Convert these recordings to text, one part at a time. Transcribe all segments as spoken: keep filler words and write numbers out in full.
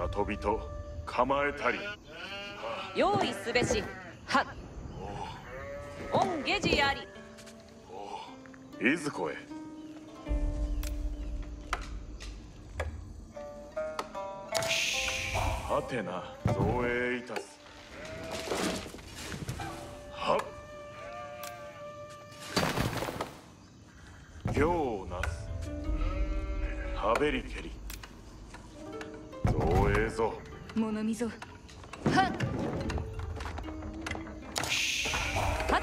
里人構えたり。 用意すべし。はっ。御下事あり。 いずこへ。はてな、造営いたす。はっ。行をなす。はべりけり。造営ぞ。 物見ぞ。はっ。はっ。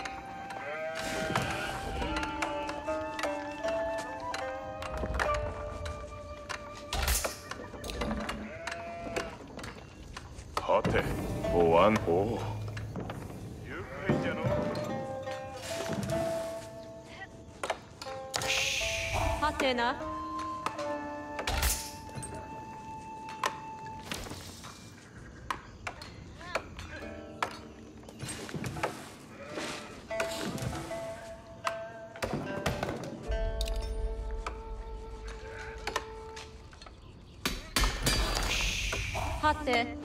はて、おわん、おお。愉快じゃの。 はてな。はて。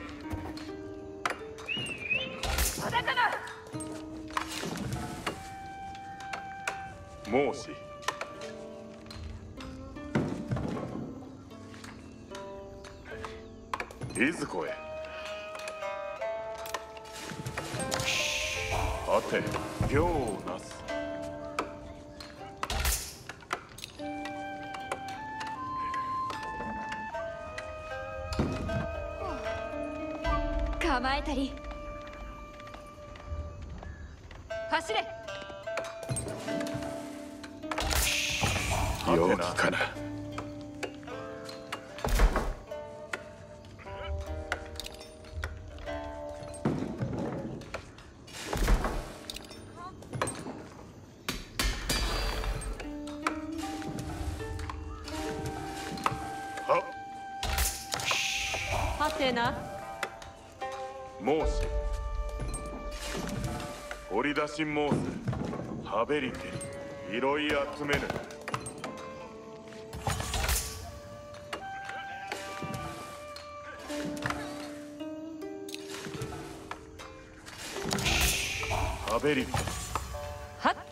申し。いずこへ。はて、行をなす。 構えたり。走れ。 陽気かな。 はてな。 申し。掘り出し申す。はべりけり。拾い集めぬ。はべりけり。 はっ。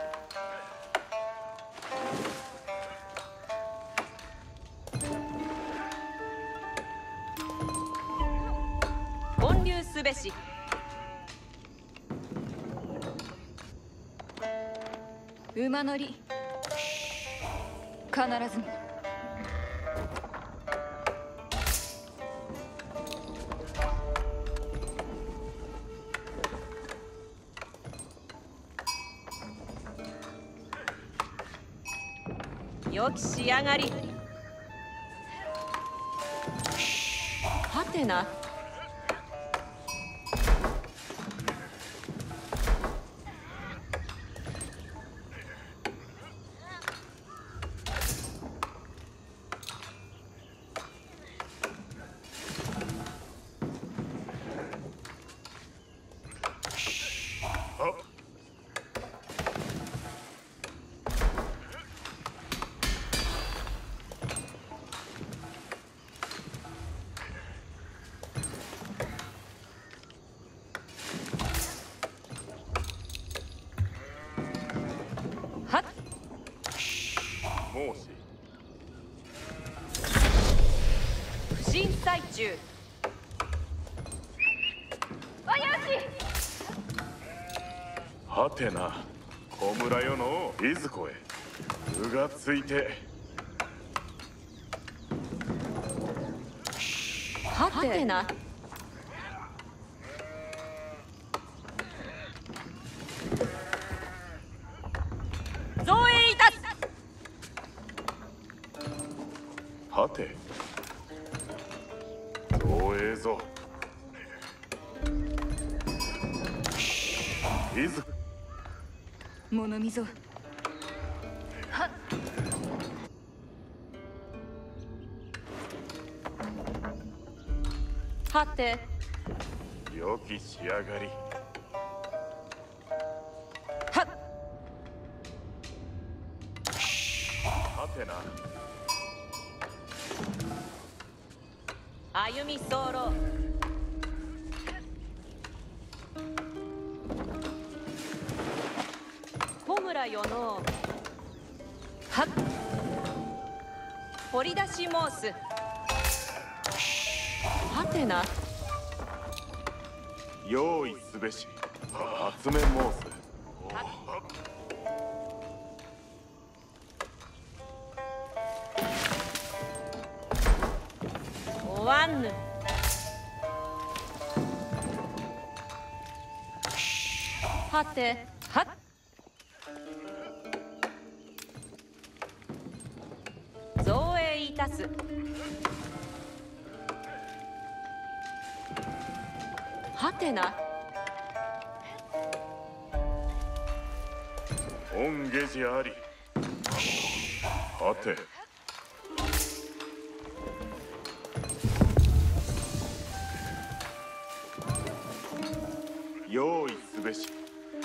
建立すべし。馬乗り。必ずも。良き仕上がり。はてな。はっ。 申し。 不審最中。わやし。 はてな、小村よのいずこへ。うがついて。 はてな。造営いたす。 はて。造営ぞ。いず。 物見ぞ。はっ。はて。 良き仕上がり。 はっ。 はてな。 歩み候。小村よのはっ掘り出し申す。はてな。 用意すべし集め申す。 おわんぬ。はてはっ造営いたす。はてな。 恩下寺あり。はて。用意すべし。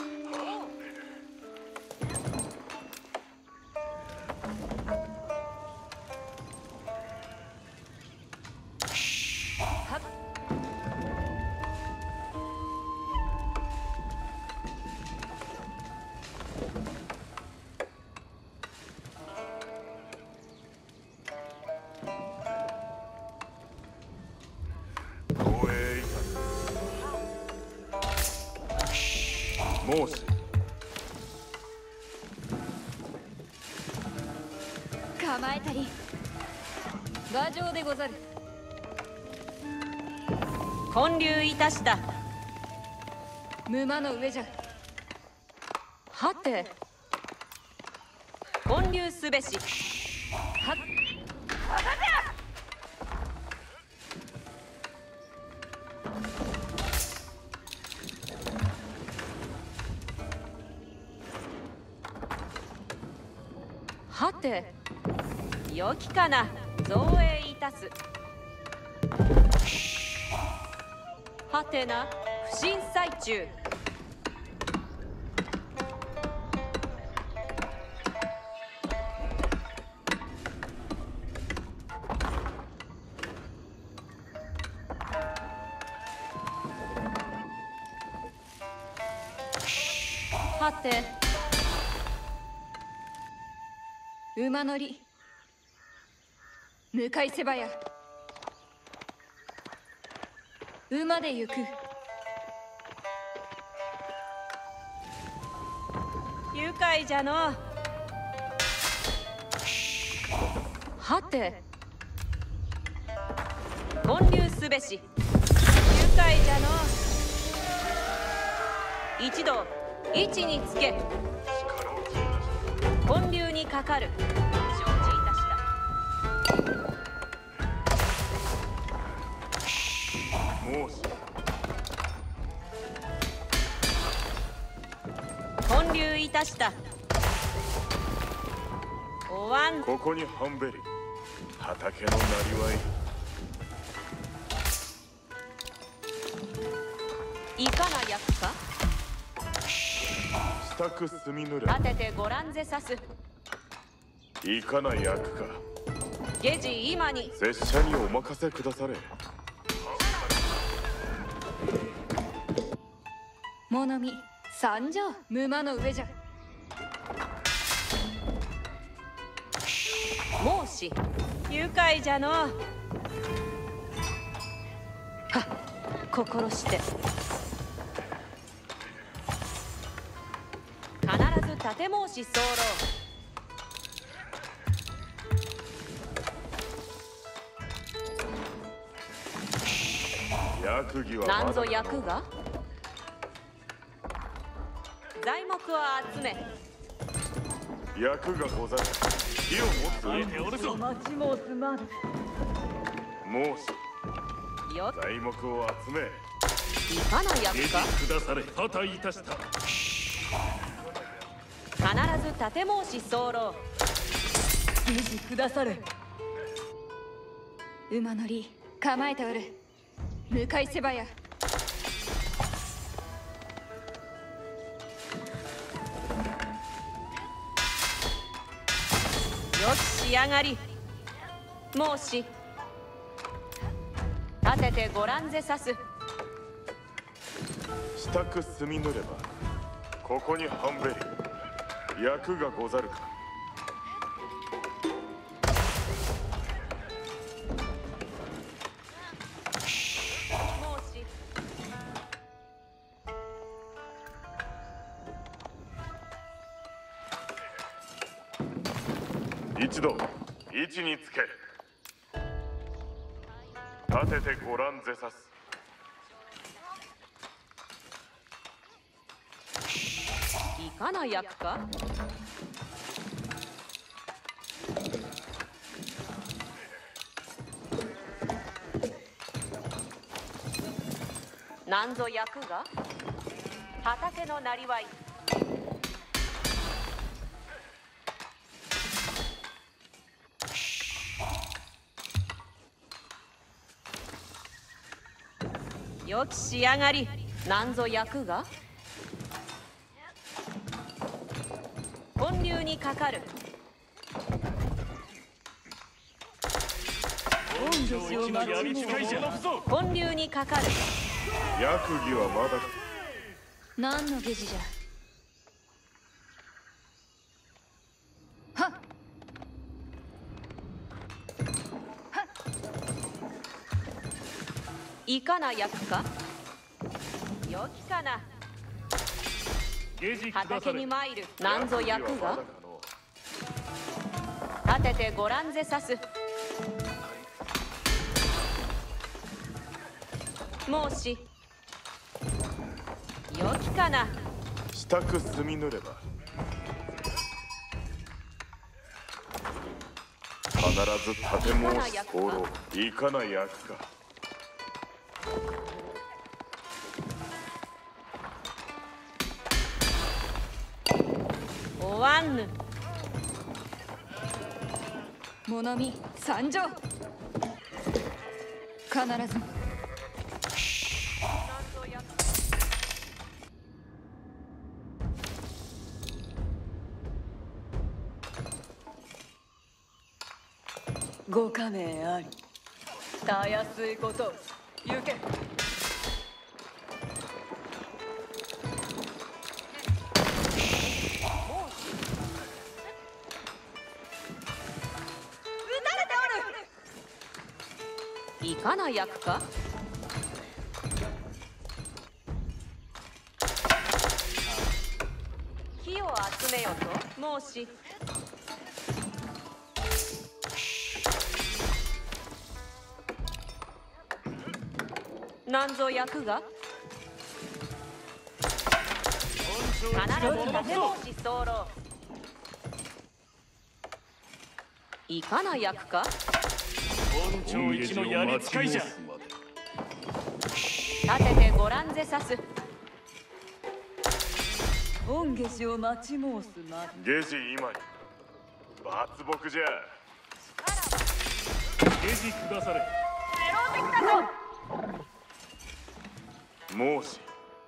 申し。 構えたり馬上でござる。 建立いたした。 馬の上じゃ。 はて建立すべし。はっはてよきかな。造営いたす。はてな。不審最中。はて馬乗り向かいせばや。馬で行く。 愉快じゃの。はて建立すべし。愉快じゃの。一同位置につけ。建立にかかる。承知いたした。 申し。 建立いたした。おわん。 ここにハンベリ。畑のなりわい。 いかな役か。 支度すみぬれ。 立ててご覧ぜさす。 いかな役か。 下次今に。 拙者にお任せくだされ。 物見参上。馬の上じゃ。 申し。愉快じゃの。はっ心して。必ず立て申し候。 役儀はなんぞ役が。材木を集め。 役がござる。火を持つ。おるぞ。 待ちもすまん。 申し。 よっ。 材木を集め。 いかな役か。 くだされ。破壊いたした。 必ず立て申し候。 下次くださる。馬乗り構えておる。向かいせばや。 よき仕上がり。申し。 立ててごらんぜさす。 支度済みぬればここにハンベリ役がござるか。一度位置につけ。立ててごらんぜさす。 いかな役か。なんぞ役が。畑のなりわい。よき仕上がり。なんぞ役が。本流にかかる。本流にかかる。 役儀はまだ。 何の下事じゃ。はっはっ。 いかな役か。よきかな。畑に参る。なんぞ役が。立ててごらんぜさす。申し。よきかな。 支度済みぬれば必ず建物し候。いかな役か。 おわんぬ。 物見参上。必ず。 ご加盟あり。たやすいこと。行け。いかな役か。火を集めよと申し。なんぞ役が。必ず立て申し候。いかな役か。 本庁一のやり使いじゃ。 立ててごらんぜさす。 御下子を待ち申すま下事今に抜木じゃ。 下事下され。 申し。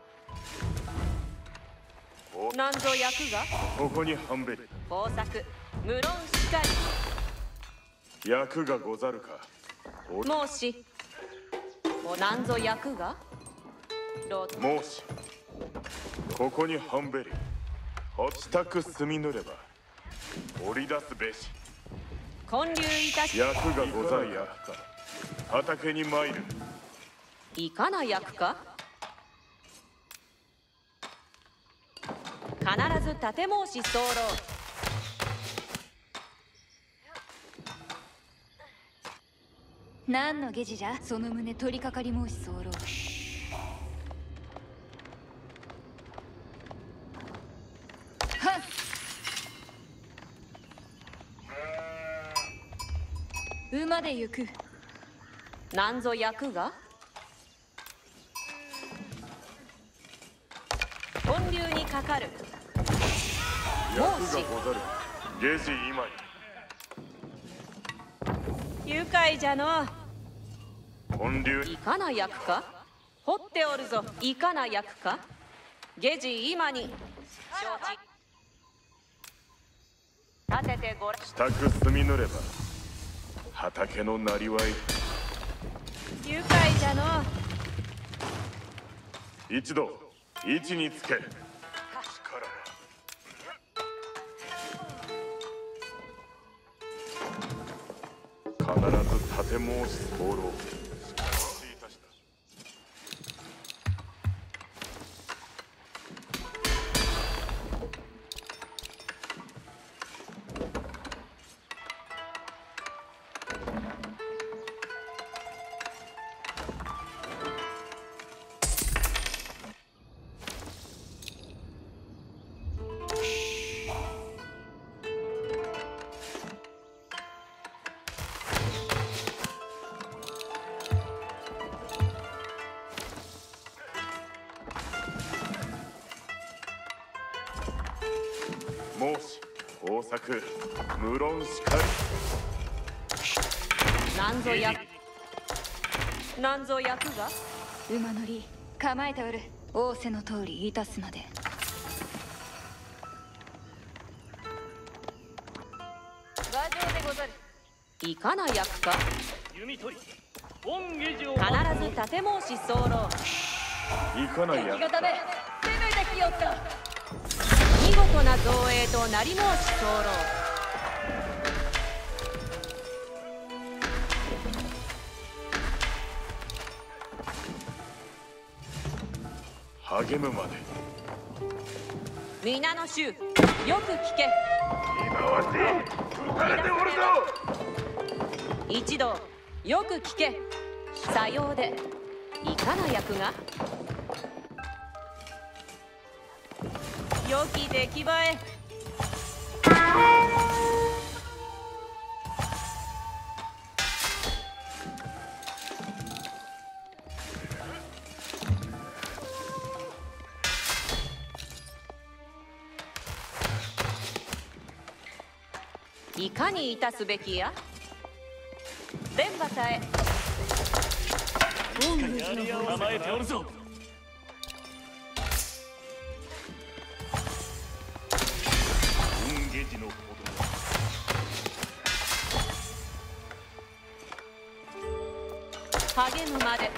なんぞ役が。 ここにハンベリ工作無論しかり。 役がござるか。 申し。おなんぞ役が。 申し。ここにハンベリ支度済みぬれば織り出すべし。 建立いたし。 役がござるか。畑に参る。 いかな役か。必ず立て申し候。 何の下事じゃ。その旨取りかかり申し候。はっ。馬で行く。 なんぞ役が。本流にかかる。 役がござる。下事今に愉快じゃの。 本流。 いかな役か。掘っておるぞ。いかな役か。下事今に承知。立ててごらん。 支度済みぬれば畑のなりわい。 愉快じゃの。 一度位置につけ。力必ず盾申し候。申し豊作無論しかり。 なんぞやなんぞ役が馬乗り構えておる。仰せの通りいたすまで。 馬上でござる。いかな役か。 弓取り恩下城必ず盾申し候。 いかないや敵がため攻めてきよった。見事な造営となり申し候。 励むまで。 皆の衆よく聞け。 今はし撃たれておるぞ。 一同よく聞け。さようでいかな役が。良き出来栄え。いかにいたすべきや。弁馬さえやりを構えておるぞ。恩下寺の子供励むまで。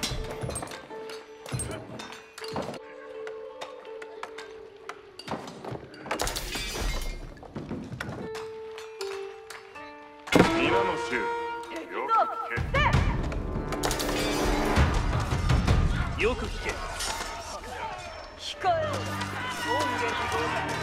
皆の衆よく聞け。 よく聞け。 控えろ。恩下寺。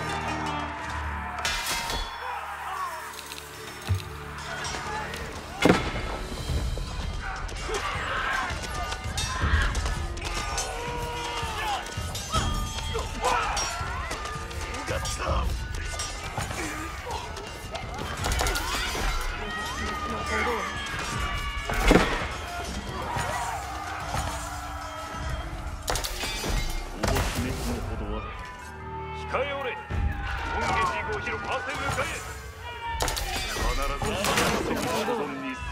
控えおれ。恩下寺ご広汗迎え。必ず幸せの保存に候。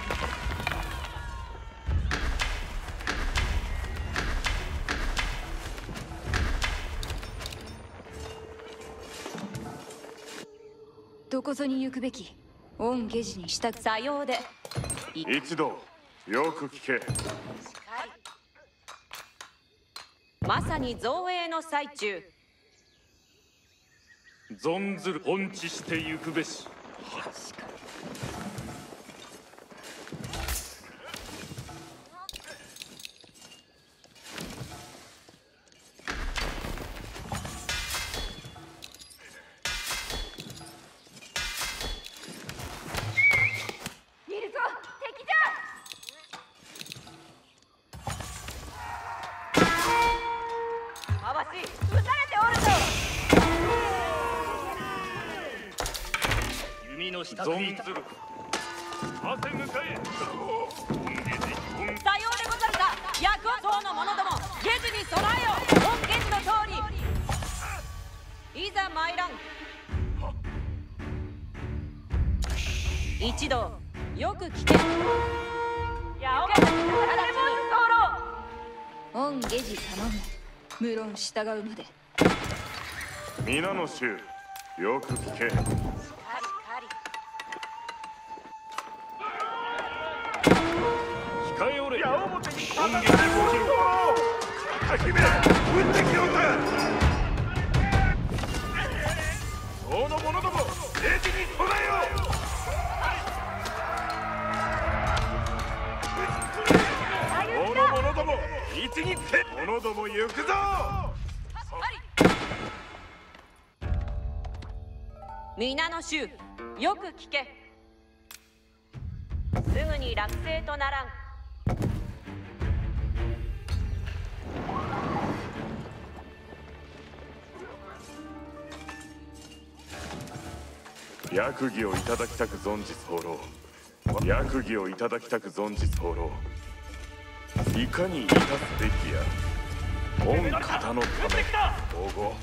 どこぞに行くべき。御下寺に従さようで。 一同よく聞け。 まさに造営の最中。 存ずる本地してゆくべし。 見るぞ敵じゃ。 まわし撃たれておるぞ。 弓の下存ずる汗迎え。 さようでござるか。役は党の者ども下地に備えよ。本下地の通りいざ参らん。一同よく聞け。やおけ御下寺頼む。無論従うまで。 皆の衆よく聞け。 控えおれ。 矢面本撃動きろ。 肩姫撃ってきようか。その者どもレジに備えよ。その者ども一撃って者ども行くぞ。 皆の衆、よく聞け。すぐに落成とならん。 役儀をいただきたく存じ候。役儀をいただきたく存じ候。いかにいたすべきや。御方のため保護。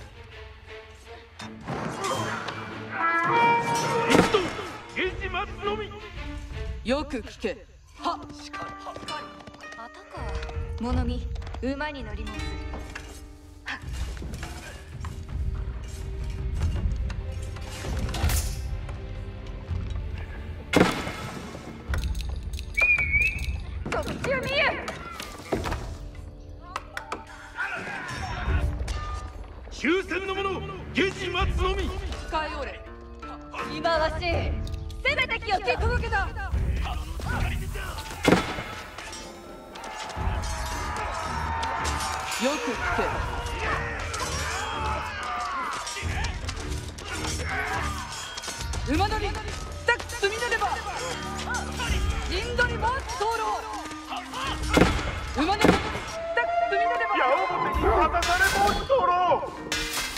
ゲジ待つのみ。 よく聞け。はっ。 またか。物見、馬に乗ります。 終戦の者、ゲジ待つのみ。 使いおれ。今わし、攻めてきよって届けだ。よく聞け。馬乗り、たく積み乗れば。陣取りも灯籠。馬乗り、たく積み乗れば。 矢面に渡されもうとろう。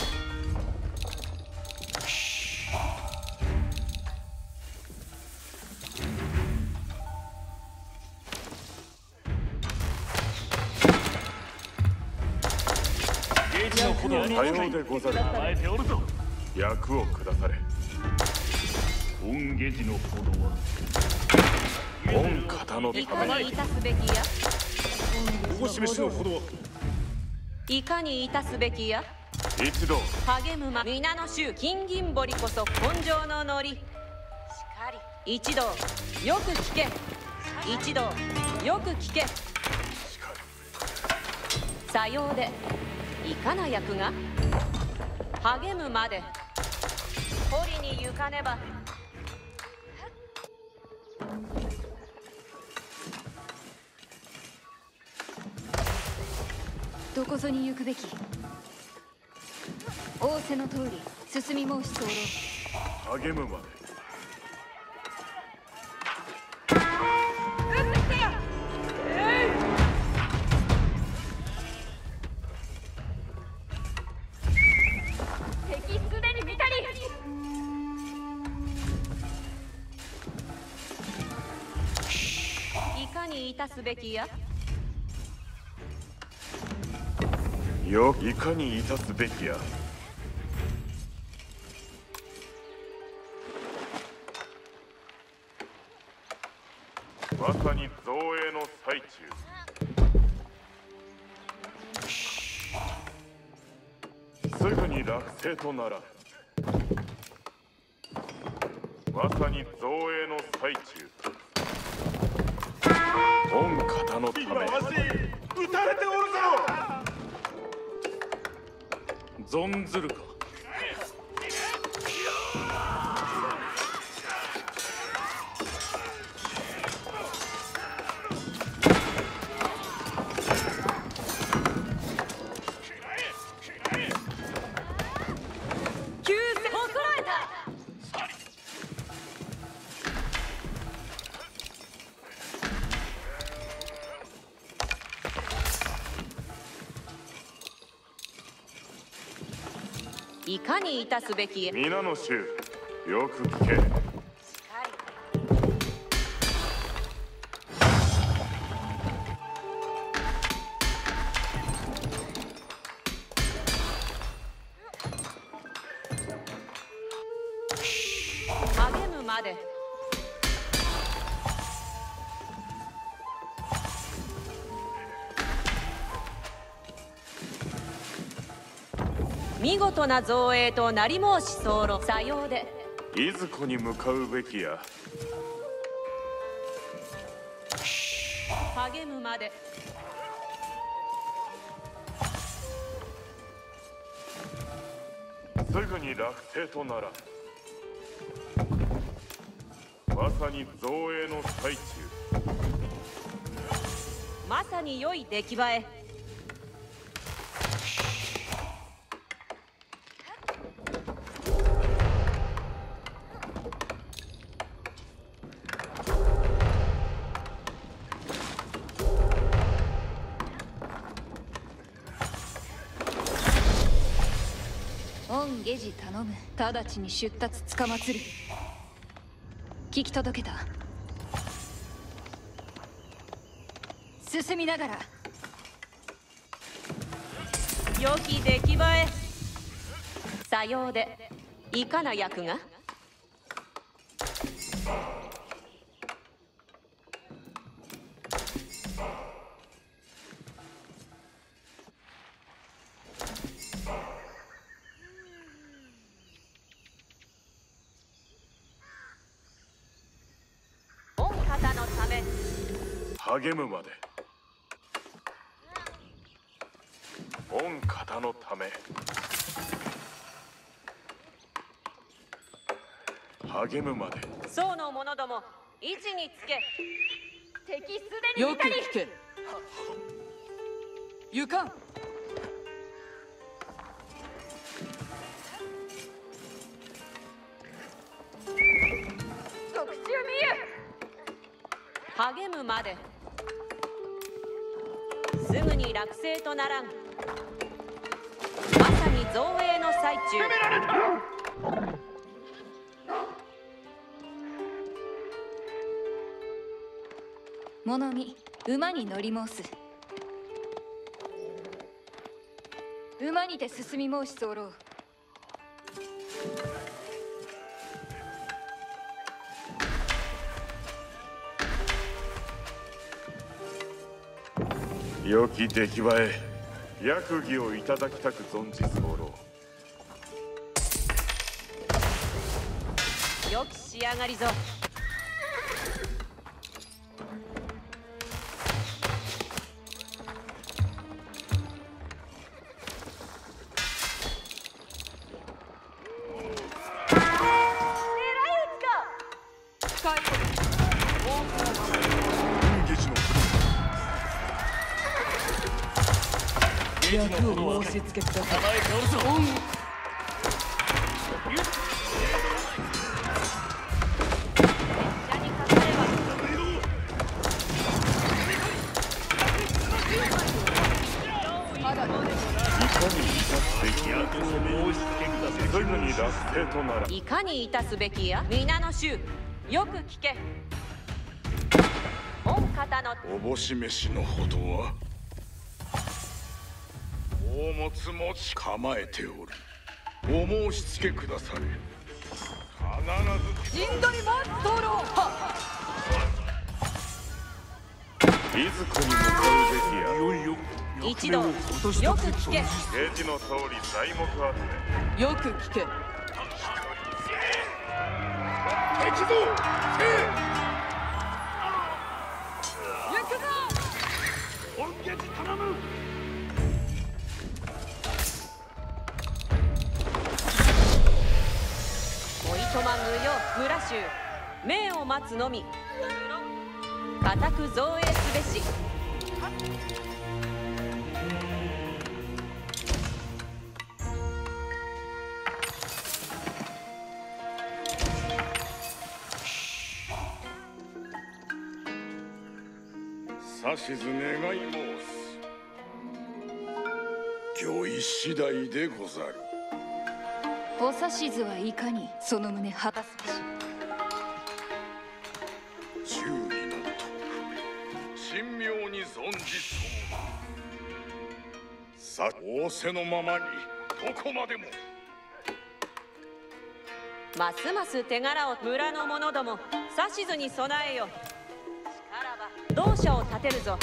さようでござる。 甘えておるぞ。 役を下され。 御ゲジのほどは御方のいために。 かにいたすべきや。 お示しのほどは。 いかにいたすべきや。 一同励むま皆の衆金銀堀こそ根性のノリ。しかり一同よく聞け。一同よく聞け。さようでいかな役が。励むまで堀に行かねば。 どこぞに行くべき。仰せの通り進み申し候。 励むまで。 撃ってきてよ。敵すでに見たり。いかにいたすべきや。 よいかにいたすべきや。まさに造営の最中。すぐに落成とならん。まさに造営の最中。御方のため。今わし撃たれておるぞ。 存ずるか。 急戦を捉えた。いかにいたすべき。 皆の衆よく聞け。 励むまで。見事な造営となり申し候。さようでいずこに向かうべきや。 励むまで。 すぐに落成とならん。まさに造営の最中。 まさに良い出来栄え。 御下司頼む。直ちに出立つかまつる。聞き届けた。進みながら。 良き出来栄え。さようでいかな役が。御方のため励むまで。御方のため励むまで。 宋の者ども位置につけ。敵すでによく聞け。ゆかん。 特注見励むまで。すぐに落成とならん。まさに造営の最中。攻められた。 物見、馬に乗り申す。馬にて進み申し候。 良き出来栄え。役儀をいただきたく存じ候。 良き仕上がりぞ。 役を申し付けください。 いかにいたすべきや。皆の衆よく聞け。御方のおぼし飯のほどは大物持ち構えておる。お申し付けくだされ。必ず陣取りも討論。 いずこに向かうべきや。 いよいよ一同よく聞け。 ゲージの通り材木集め。 よく聞け。 敵ぞせ行くぞ。 御下司頼む。 おいとま無用村衆命を待つのみ。固く造営すべし。 指図願い申す。御意次第でござる。 お指図はいかにその旨果たすべし。 忠義の徳神妙に存じそう。さ仰せのままにどこまでも。 ますます手柄を村の者ども指図に備えよ。しからば同社を立てるぞ。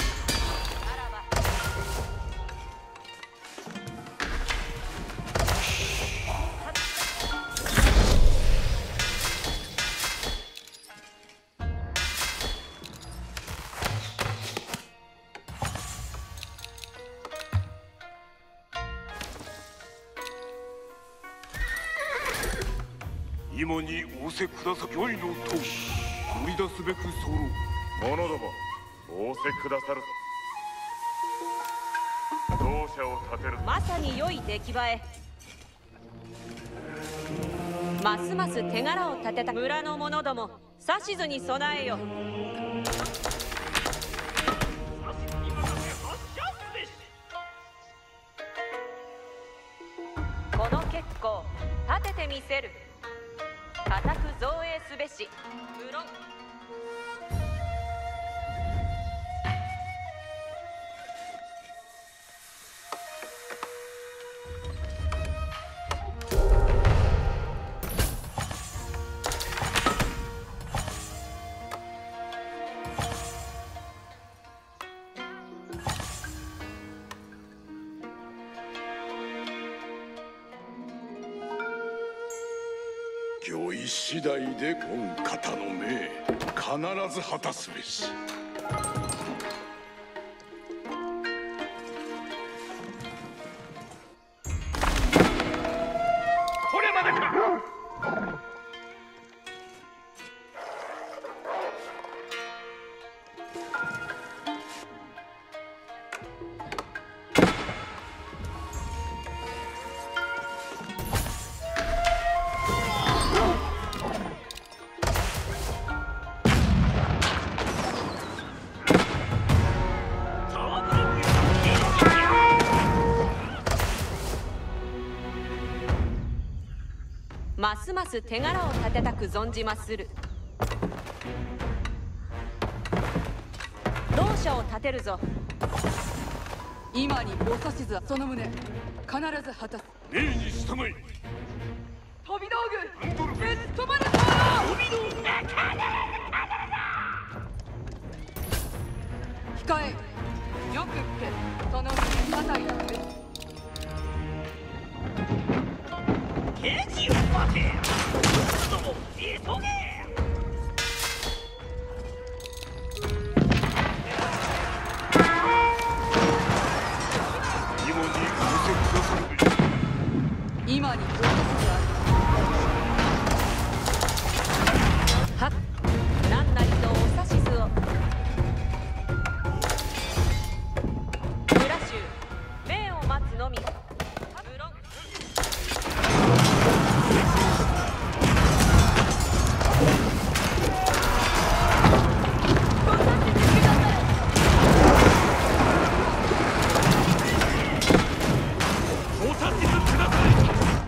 今に仰せくださ御意のとおり繰り出すべく候。 者ども仰せくださるぞ。同社を立てる。 まさに良い出来栄え。ますます手柄を立てた村の者ども、指図に備えよ。この結構立ててみせる。固く造営すべし。無論御意次第で御方の命必ず果たすべし。これまでか。 ますます手柄を立てたく存じまする。同社を立てるぞ。 今にお指図はその旨必ず果たす。 命に従い。 飛び道具ベストマルト。 飛び道具が必ず控えよくってその旨肩やべ。 ケチを待て。ども急げ。 今に仰せくださるべし。 今にお指図ある。 はっ、何なりとお指図を。村衆命を待つのみ。無論お察しください。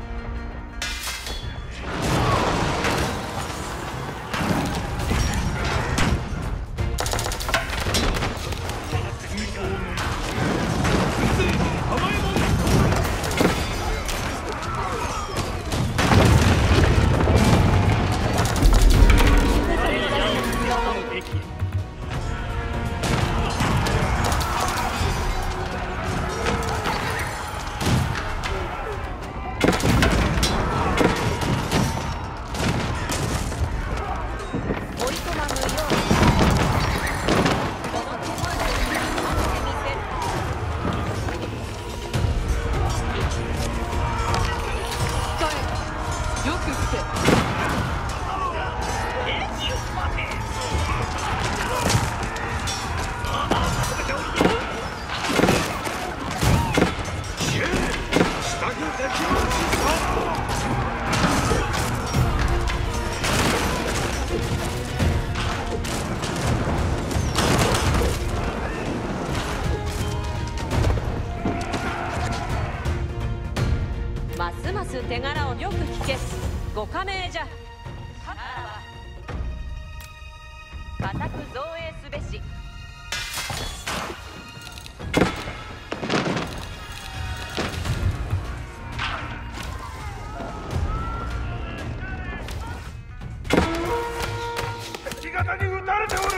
ますます手柄をよく聞け。ご加盟じゃ。固く造営すべし。 敵方に撃たれておる。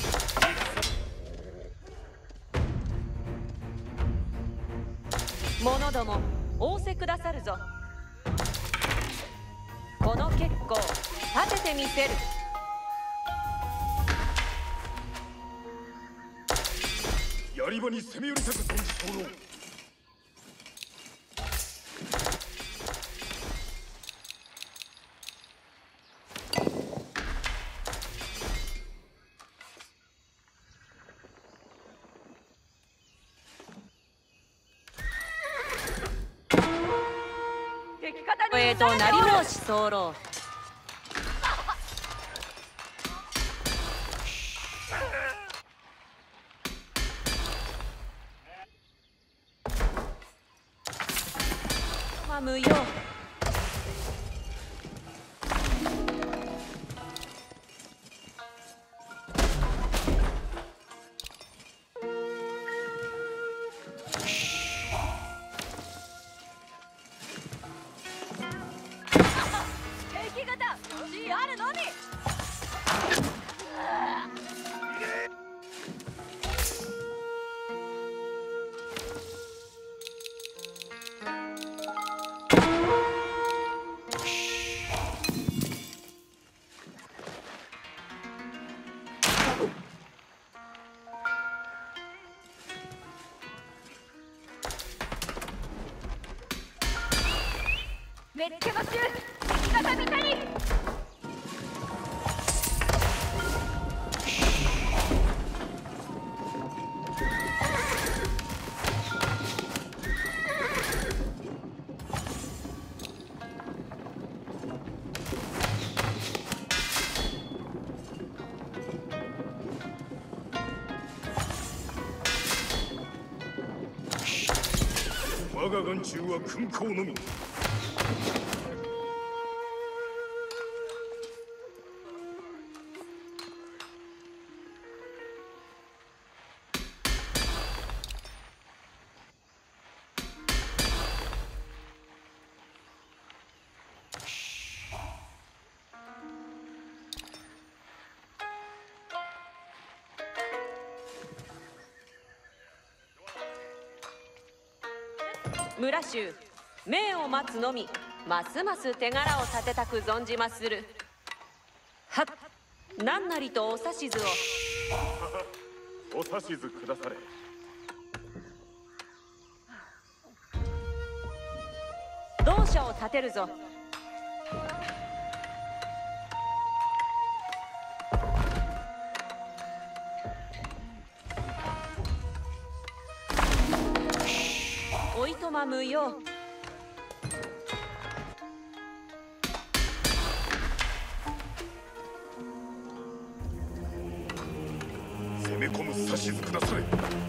者ども仰せくださるぞ。この結構立ててみせる。 槍場に攻め寄りたく存じ候。 えとなり申し候。ま無用。 メッケマシュー再び谷。 我が眼中は勲功のみ。 村衆命を待つのみ。ますます手柄を立てたく存じまする。はっ、何なりとお指図を。 お指図くだされ。 同社を立てるぞ。おいとま無用。 攻め込む指図くだされ。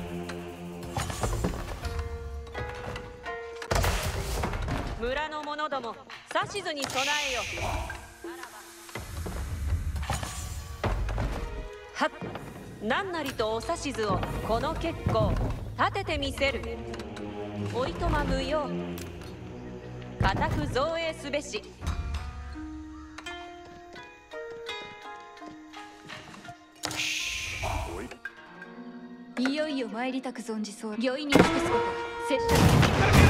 村の者ども、指図に備えよ。はっ、何なりとお指図を。この結構立ててみせる。おいとま無用。固く造営すべし。 いよいよ参りたく存じそう。御意に尽くすこと。拙者い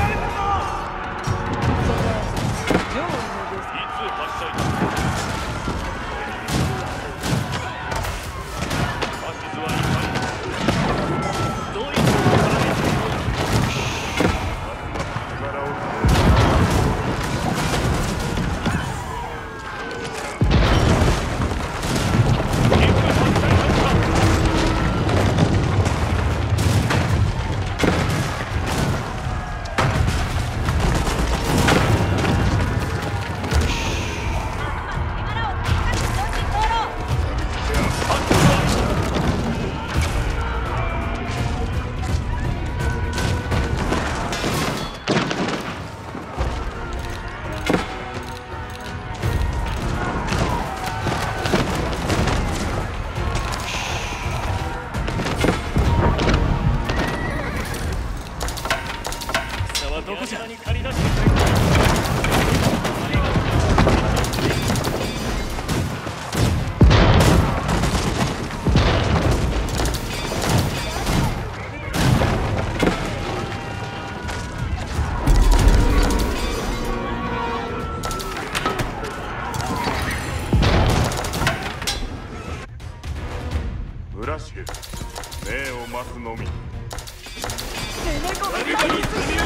つ発射いたす。指図はいかに。どういう力をどこじゃ。借り出してくれ。村衆、命を待つのみ。攻め込む。